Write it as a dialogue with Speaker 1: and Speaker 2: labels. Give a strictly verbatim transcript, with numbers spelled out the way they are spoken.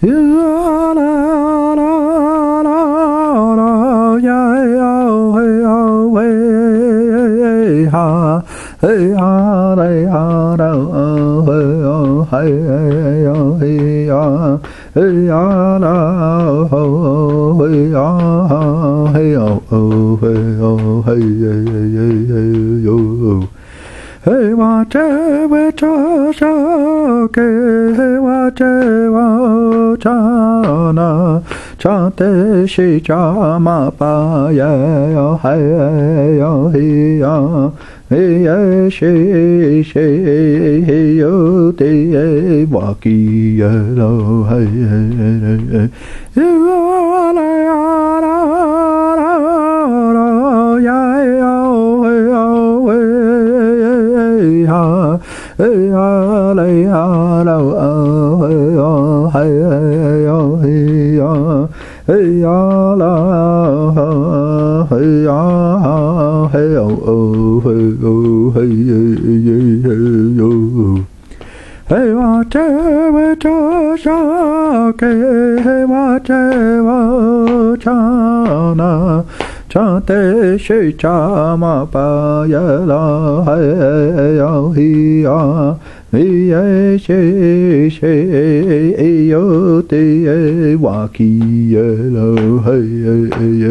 Speaker 1: Hey ha hey ha da hey oh hey hey oh hey ah hey ah da oh hey ah hey oh oh hey oh hey hey hey hey yo hey wa che we cha cha ke hey wa che wa cha na cha te shi cha ma pa ya yo hey yo hey ya hey hey she she yo te wa ki ya lo hey hey hey la la la la ya yo hey yo hey ha hey ha la ya lo hey yo hey yo hey ya hey ya la hey ya hey oh hey oh hey hey hey yo hey wa che we cha cha ke hey wa che wa cha na cha te shi cha ma pa ya la hey yo hi ya hi ye she she yo te wa ki ya lo hey